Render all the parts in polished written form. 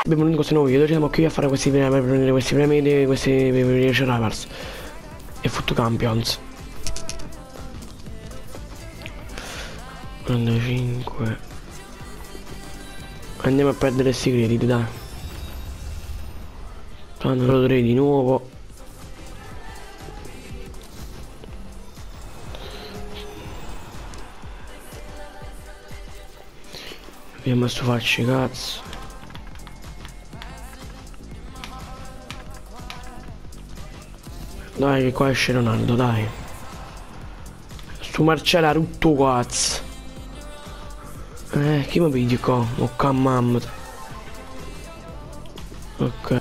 benvenuti in questo nuovo video. Siamo qui a fare questi premi, per prendere questi premi di questi Ravers e Foot Champions. 45. Andiamo a perdere questi crediti, dai. Tanto lo dovrei di nuovo. Abbiamo a farci cazzo. Dai che qua esce Ronaldo, dai. Sto Marcello ha rotto cazzo. Chi mi pigli qua? Ok, mamma. Ok.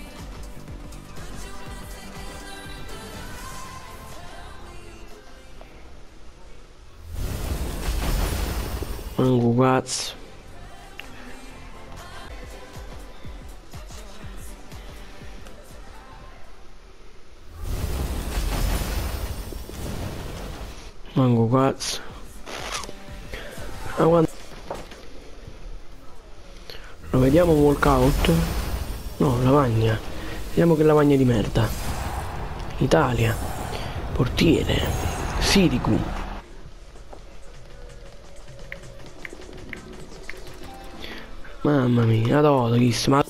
Manco cazzo. Manco cazzo. Quando lo vediamo un walkout? No, lavagna. Vediamo che lavagna di merda. Italia. Portiere. Sirigu. Mamma mia, adoro ma...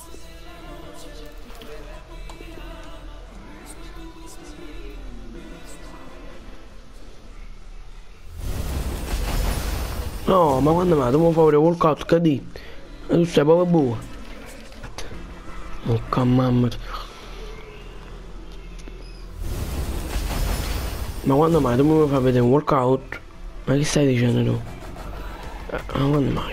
No, ma quando mai? Dobbiamo fare walkout, che di? Ma tu sei proprio buono. Oh, mamma. Ma quando mai? Dobbiamo far vedere un walkout? Ma che stai dicendo tu? Ma quando mai?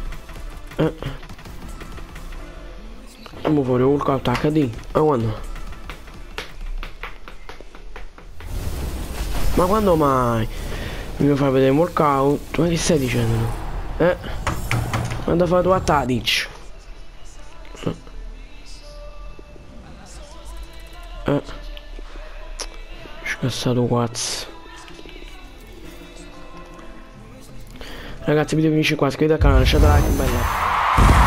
Dobbiamo fare un walkout HD? Ma quando? Ma quando mai? Mi fai vedere un workout? Ma che stai dicendo? Quando fai tu a Tadic? Scassato cazzo. Ragazzi, il video finisce qua, iscrivetevi al canale, lasciate like, bella.